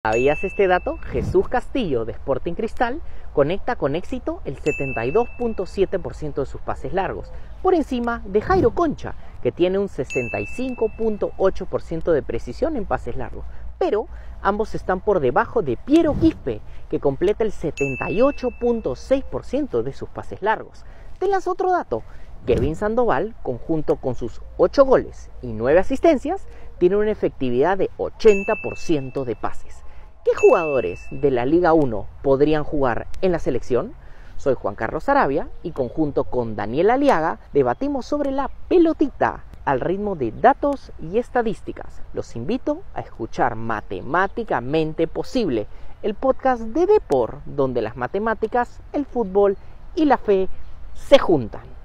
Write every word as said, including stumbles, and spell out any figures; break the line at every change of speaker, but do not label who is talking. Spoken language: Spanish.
¿Sabías este dato? Jesús Castillo, de Sporting Cristal, conecta con éxito el setenta y dos punto siete por ciento de sus pases largos, por encima de Jairo Concha, que tiene un sesenta y cinco punto ocho por ciento de precisión en pases largos. Pero ambos están por debajo de Piero Quispe, que completa el setenta y ocho punto seis por ciento de sus pases largos. Te lanzo otro dato. Kevin Sandoval, conjunto con sus ocho goles y nueve asistencias, tiene una efectividad de ochenta por ciento de pases. ¿Qué jugadores de la Liga uno podrían jugar en la selección? Soy Juan Carlos Arabia y conjunto con Daniel Aliaga debatimos sobre la pelotita al ritmo de datos y estadísticas. Los invito a escuchar Matemáticamente Posible, el podcast de Depor, donde las matemáticas, el fútbol y la fe se juntan.